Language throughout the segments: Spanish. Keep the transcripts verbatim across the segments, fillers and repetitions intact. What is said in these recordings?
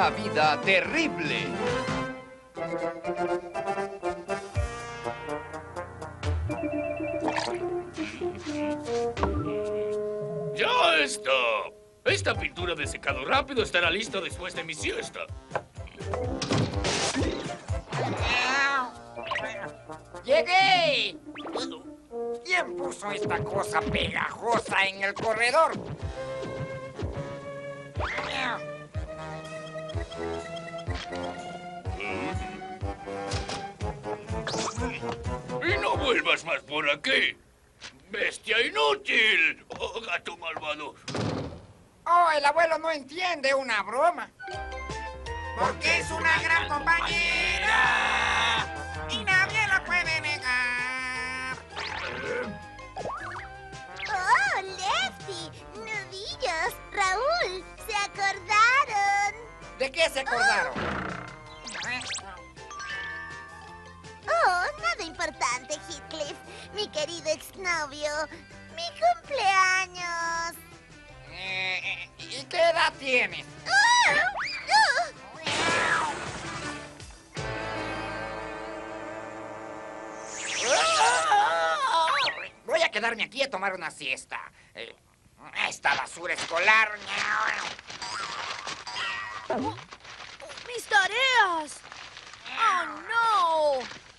una vida terrible. ¡Ya está! Esta pintura de secado rápido estará lista después de mi siesta. ¡Llegué! ¿Quién puso esta cosa pegajosa en el corredor? ¡Y no vuelvas más por aquí! ¡Bestia inútil! ¡Oh, gato malvado! Oh, el abuelo no entiende una broma. Porque es una gran compañera y nadie la puede negar. ¡Oh, Lefty! ¡Nudillos! ¡Raúl! ¡Se acordaron! ¿De qué se acordaron? Oh, nada importante, Heathcliff. Mi querido exnovio. ¡Mi cumpleaños! Eh, ¿Y qué edad tienes? ¡Ah! ¡Ah! Voy a quedarme aquí a tomar una siesta. Eh, esta basura escolar. ¡Mis tareas! ¡Oh, no!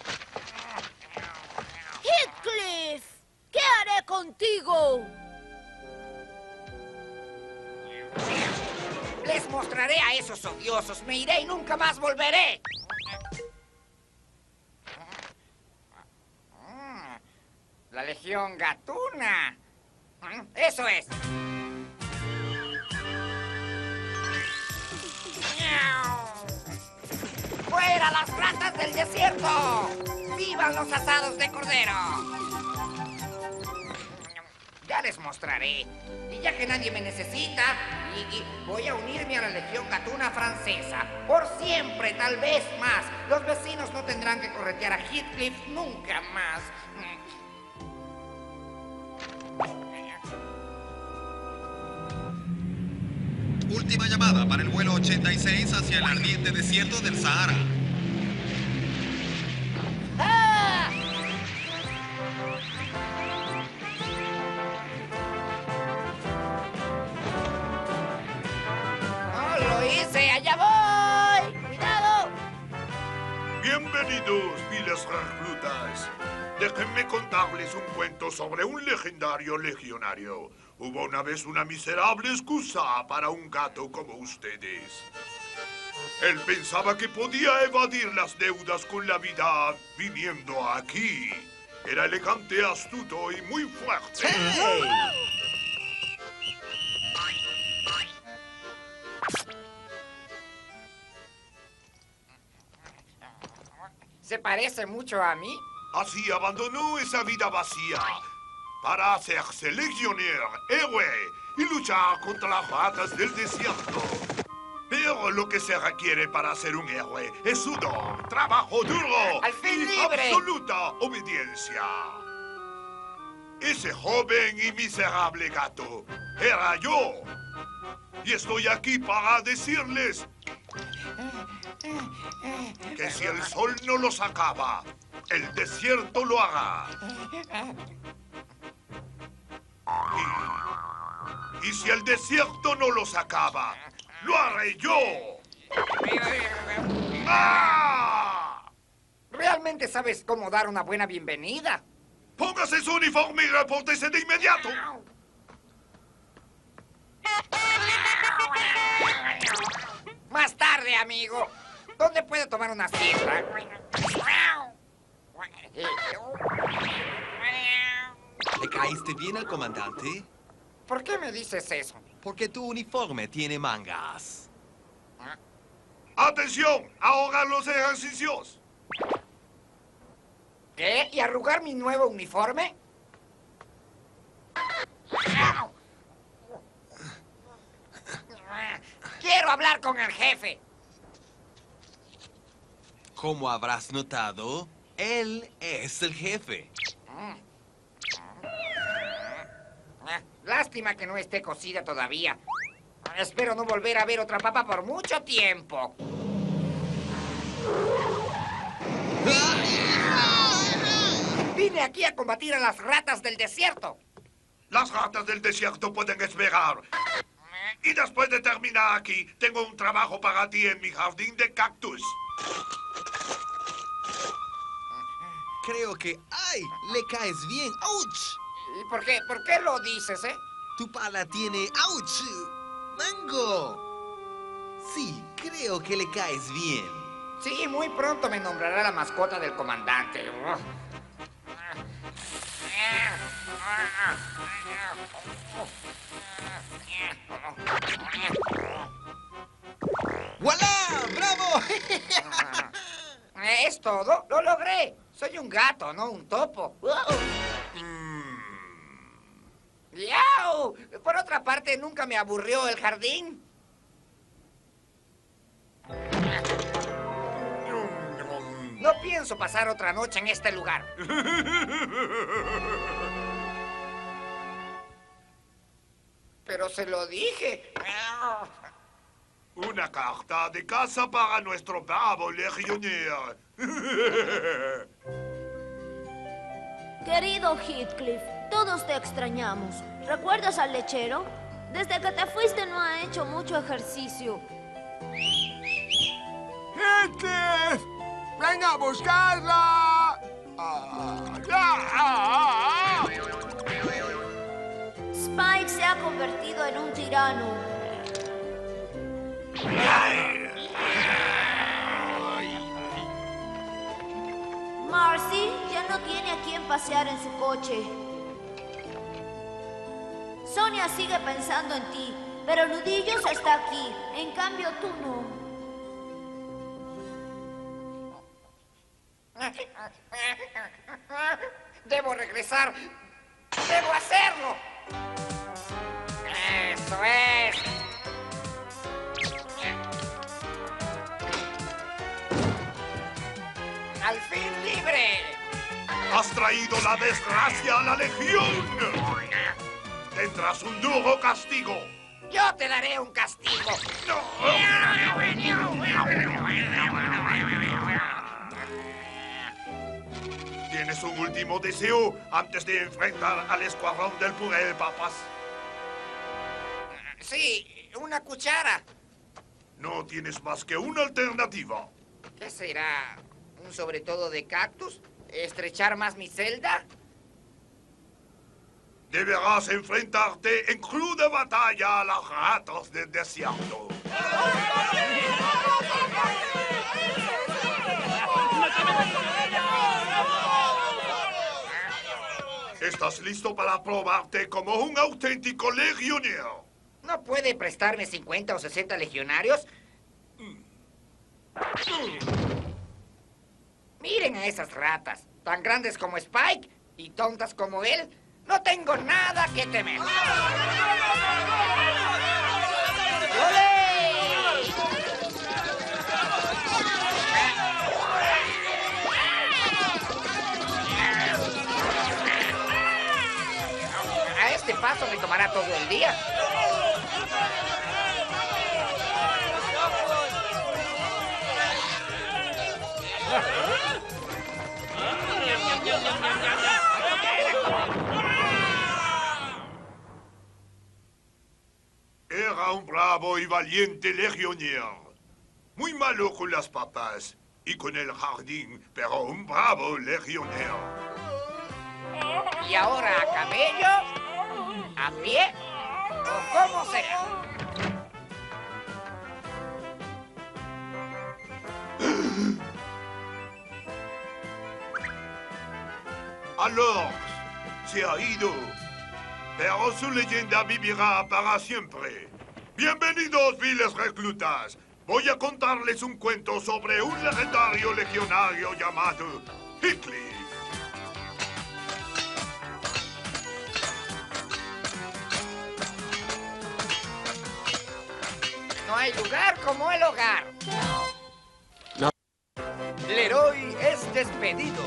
¡Heathcliff! ¿Qué haré contigo? Les mostraré a esos odiosos. Me iré y nunca más volveré. La Legión Gatuna. Eso es. ¡Fuera las ratas del desierto! ¡Vivan los asados de cordero! Ya les mostraré. Y ya que nadie me necesita, y, y voy a unirme a la Legión Gatuna francesa. Por siempre, tal vez más. Los vecinos no tendrán que corretear a Heathcliff nunca más. Última llamada para el vuelo ochenta y seis hacia el ardiente desierto del Sahara. ¡Ah! ¡Oh, lo hice! ¡Allá voy! ¡Cuidado! Bienvenidos, viles reclutas. Déjenme contarles un cuento sobre un legendario legionario. Hubo una vez una miserable excusa para un gato como ustedes. Él pensaba que podía evadir las deudas con la vida viniendo aquí. Era elegante, astuto y muy fuerte. ¡Hey! ¿Se parece mucho a mí? Así abandonó esa vida vacía para hacerse legionnaire, héroe y luchar contra las ratas del desierto. Pero lo que se requiere para ser un héroe es sudor, trabajo duro ¡Al fin y libre! absoluta obediencia. Ese joven y miserable gato era yo. Y estoy aquí para decirles que si el sol no los acaba, el desierto lo hará. Y, y si el desierto no los acaba, lo haré yo. ¡Ah! ¿Realmente sabes cómo dar una buena bienvenida? Póngase su uniforme y repórtese de inmediato. Más tarde, amigo. ¿Dónde puedo tomar una siesta? ¿Le caíste bien al comandante? ¿Por qué me dices eso? Porque tu uniforme tiene mangas. ¡Atención! ¡Ahora los ejercicios! ¿Qué? ¿Y arrugar mi nuevo uniforme? ¡Quiero hablar con el jefe! Como habrás notado, él es el jefe. Lástima que no esté cocida todavía. espero no volver a ver otra papa por mucho tiempo. Vine aquí a combatir a las ratas del desierto. Las ratas del desierto pueden esperar. Y después de terminar aquí, tengo un trabajo para ti en mi jardín de cactus. Creo que... ¡Ay! Le caes bien. ¡Auch! ¿Y por qué? ¿Por qué lo dices, eh? Tu pala tiene... ¡Auch! ¡Mango! Sí, creo que le caes bien. Sí, muy pronto me nombrará la mascota del comandante. ¡Voilá! ¡Bravo! ¿Es todo? ¡Lo logré! Soy un gato, no un topo. ¡Yau! Por otra parte, nunca me aburrió el jardín. No pienso pasar otra noche en este lugar. Pero se lo dije. Una carta de casa para nuestro bravo legionnaire. Querido Heathcliff, todos te extrañamos. ¿Recuerdas al lechero? Desde que te fuiste no ha hecho mucho ejercicio. ¡Heathcliff! ¡Ven a buscarla! Ah, ah, ah. Spike se ha convertido en un tirano. Marcy ya no tiene a quien pasear en su coche. Sonia sigue pensando en ti, pero Nudillos está aquí. En cambio, tú no. Debo regresar. Debo hacerlo. Eso es. ¡Al fin libre! ¡Has traído la desgracia a la legión! Tendrás un duro castigo. Yo te daré un castigo. ¿Tienes un último deseo antes de enfrentar al escuadrón del puré de papas? Sí, una cuchara. No tienes más que una alternativa. ¿Qué será? ¿Un sobre todo de cactus? ¿Estrechar más mi celda? Deberás enfrentarte en cruda batalla a los ratos del desierto. ¿Estás listo para probarte como un auténtico legionero? ¿No puede prestarme cincuenta o sesenta legionarios? Miren a esas ratas, tan grandes como Spike y tontas como él. No tengo nada que temer. ¡Olé! A este paso me tomará todo el día. Era un bravo y valiente legionero. Muy malo con las papas y con el jardín, pero un bravo legionero. ¿Y ahora a camello? ¿A pie? ¿O cómo será? Alors, se ha ido, pero su leyenda vivirá para siempre. Bienvenidos, viles reclutas. Voy a contarles un cuento sobre un legendario legionario llamado Heathcliff. No hay lugar como el hogar. No. Leroy es despedido.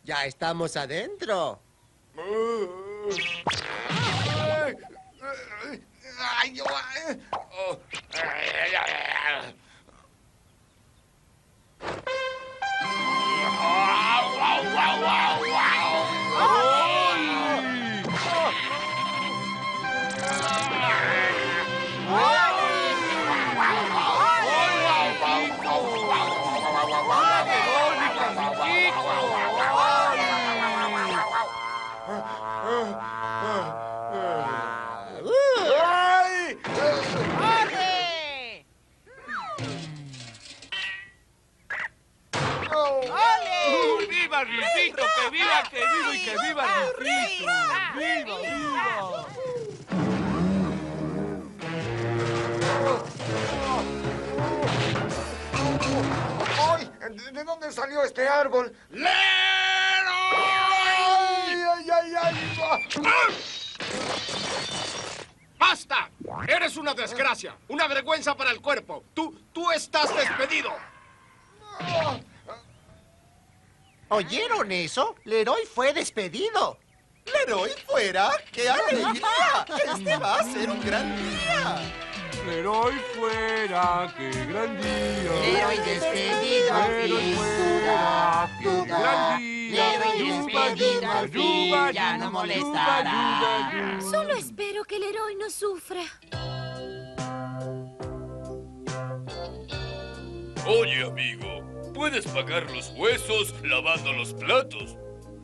Ya estamos adentro. Ay, yo- oh. ¡Viva Rifito! ¡Que viva, que viva y que viva Rifito! ¡Viva, viva! ¡Ay! ¿De dónde salió este árbol? ¡Leroy! ¡Ay, ay, ay! ¡Basta! Eres una desgracia, una vergüenza para el cuerpo. Tú, tú estás despedido. ¿Oyeron eso? Leroy fue despedido. ¿Leroy fuera? ¡Qué alegría! Este va a ser un gran día. Leroy fuera, qué gran día. Leroy despedido, Leroy fuera, qué gran día. Leroy despedido, al fin, ya no molestará. Solo espero que Leroy no sufra. Oye, amigo, puedes pagar los huesos lavando los platos.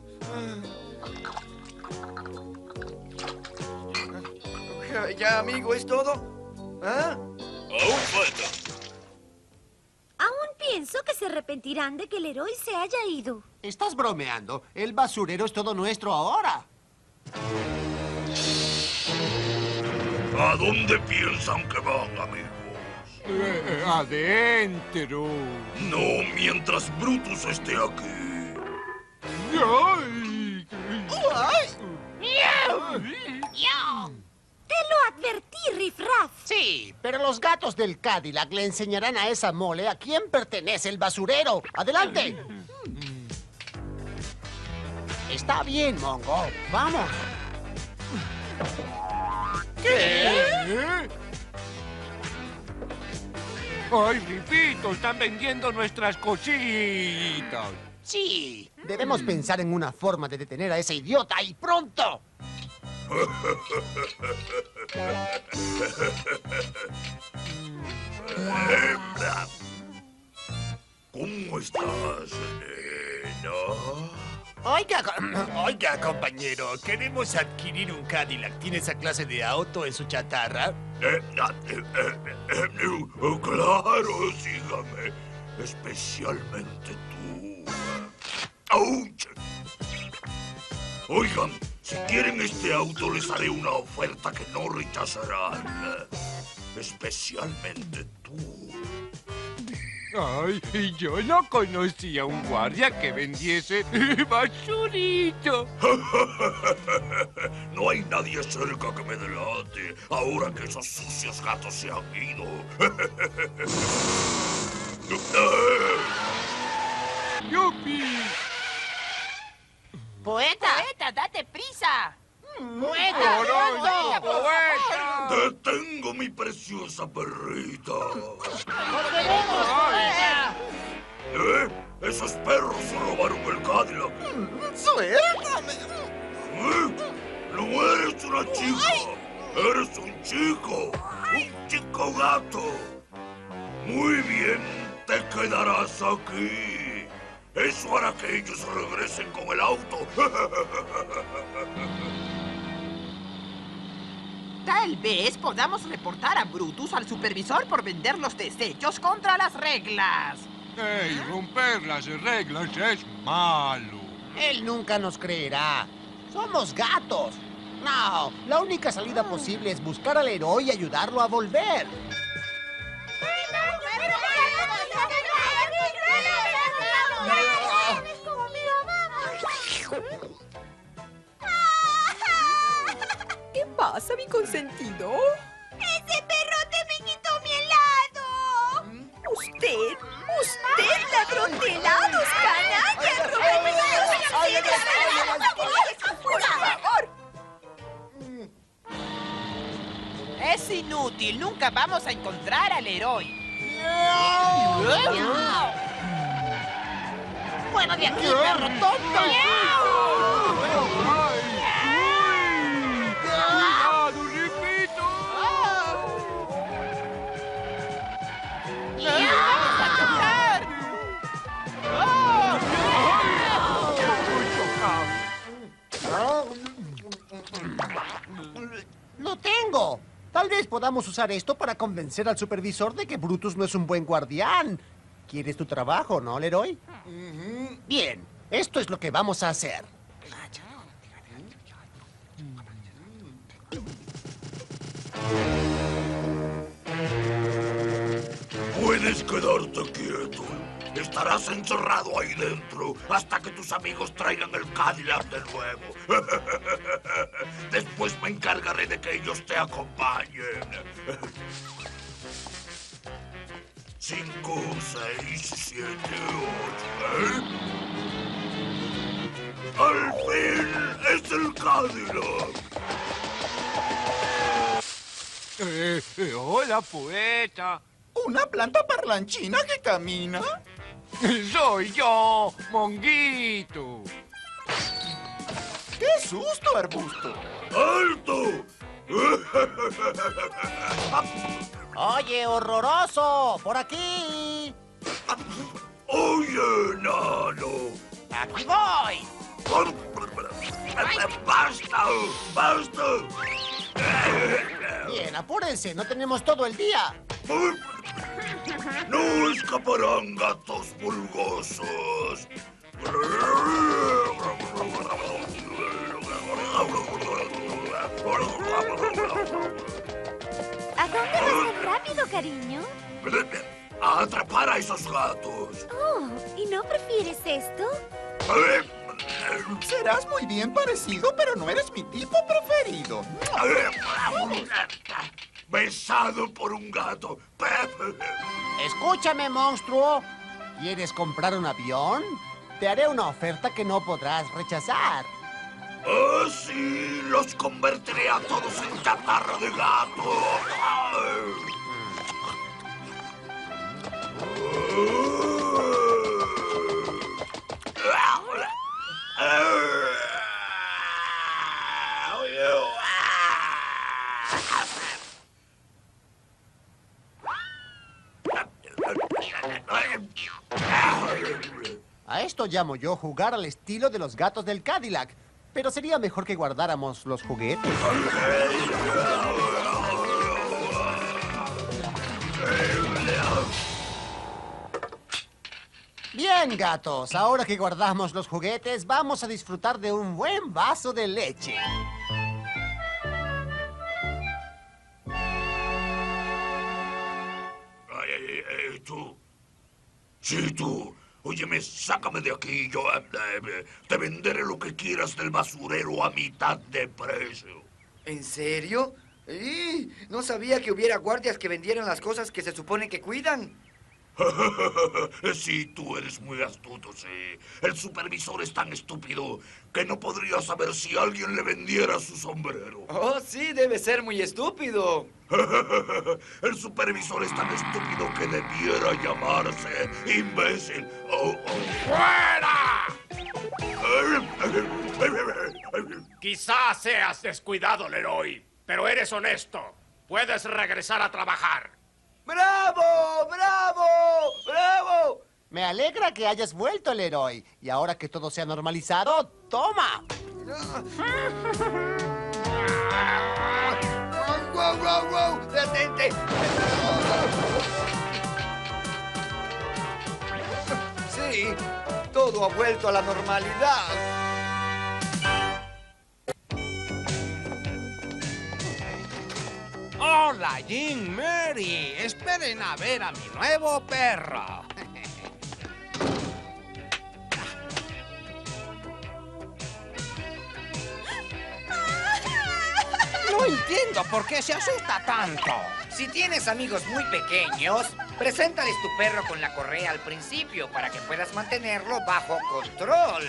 Ya, amigo, ¿es todo? ¿Ah? Aún falta. Aún pienso que se arrepentirán de que Leroy se haya ido. ¿Estás bromeando? El basurero es todo nuestro ahora. ¿A dónde piensan que van, amigos? Eh, eh, adentro. No mientras Brutus esté aquí. ¡Ay! ¡Te lo advertí, Riff-Raff! Sí, pero los gatos del Cadillac le enseñarán a esa mole a quién pertenece el basurero. ¡Adelante! Está bien, Mongo. ¡Vamos! ¿Qué? ¡Ay, Rifito! ¡Están vendiendo nuestras cositas! Sí, debemos pensar en una forma de detener a ese idiota y pronto. ¿Cómo estás, nena? Oiga, oiga, compañero, queremos adquirir un Cadillac. ¿Tiene esa clase de auto en su chatarra? Eh, ah, eh, eh, eh, eh, oh, claro, sígame. Especialmente tú. ¡Auch! Oigan, si quieren este auto, les haré una oferta que no rechazarán. Especialmente tú. Ay, y yo no conocía a un guardia que vendiese basurito. No hay nadie cerca que me delate, ahora que esos sucios gatos se han ido. ¡Yupi! ¡Poeta! ¡Poeta, date prisa! ¡Poeta! ¡Poeta, poeta! ¡Detengo mi preciosa perrita! ¿Eh? Esos perros se robaron el Cadillac. ¡Suéltame! ¿Eh? No eres una chica, eres un chico, un chico gato. Muy bien, te quedarás aquí. Eso hará que ellos regresen con el auto. Tal vez podamos reportar a Brutus al supervisor por vender los desechos contra las reglas. ¡Ey, romper las reglas es malo! Él nunca nos creerá. Somos gatos. No, la única salida posible es buscar al héroe y ayudarlo a volver. ¿Qué pasa, mi consentido? ¡Ese perrote me quitó mi helado! ¿Usted? ¿Usted, ladrón de helados, canalla? ¡Roba míos! Es inútil. Nunca vamos a encontrar al héroe. ¡Fuera de aquí, perro tonto! ¡Cuidado, repito! ¡Vamos a tocar! ¡Lo tengo! Tal vez podamos usar esto para convencer al supervisor de que Brutus no es un buen guardián. ¿Quieres tu trabajo, no, Leroy? Bien, esto es lo que vamos a hacer. Puedes quedarte quieto. Estarás encerrado ahí dentro hasta que tus amigos traigan el Cadillac de nuevo. Después me encargaré de que ellos te acompañen. Cinco, seis, siete, ocho. ¿Eh? ¡Al fin es el Cadillac! Eh, eh, hola, poeta. ¿Una planta parlanchina que camina? Soy yo, Monguito. ¡Qué susto, arbusto! ¡Alto! Oye, horroroso, por aquí. Oye, enano. Aquí voy. ¡Basta! ¡Basta! Bien, apúrense, no tenemos todo el día. ¡No escaparán gatos pulgosos! ¿A dónde vas tan rápido, cariño? ¡A atrapar a esos gatos! Oh, ¿y no prefieres esto? Serás muy bien parecido, pero no eres mi tipo preferido. Besado por un gato. Escúchame, monstruo. ¿Quieres comprar un avión? Te haré una oferta que no podrás rechazar. ¡Ah, sí! ¡Los convertiré a todos en chatarra de gato! A esto llamo yo jugar al estilo de los gatos del Cadillac. Pero sería mejor que guardáramos los juguetes. Bien, gatos. Ahora que guardamos los juguetes, vamos a disfrutar de un buen vaso de leche. Ay, ay, ay, tú. Sí, tú. Óyeme, sácame de aquí. Yo eh, eh, te venderé lo que quieras del basurero a mitad de precio. ¿En serio? ¡Y! No sabía que hubiera guardias que vendieran las cosas que se supone que cuidan. Sí, tú eres muy astuto, sí. El supervisor es tan estúpido que no podría saber si alguien le vendiera su sombrero. Oh, sí, debe ser muy estúpido. El supervisor es tan estúpido que debiera llamarse imbécil. Oh, oh. ¡Fuera! Quizás seas descuidado, Leroy, pero eres honesto. Puedes regresar a trabajar. ¡Bravo! ¡Bravo! ¡Bravo! Me alegra que hayas vuelto, Leroy. Y ahora que todo se ha normalizado, ¡toma! ¡Wow, wow, wow! ¡Detente! Sí, todo ha vuelto a la normalidad. Hola, Jim, Mary. Esperen a ver a mi nuevo perro. No entiendo por qué se asusta tanto. Si tienes amigos muy pequeños, preséntales tu perro con la correa al principio para que puedas mantenerlo bajo control.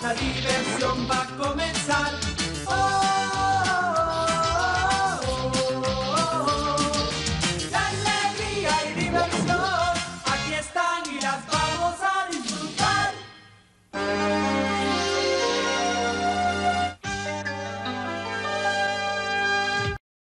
La diversión va a comenzar.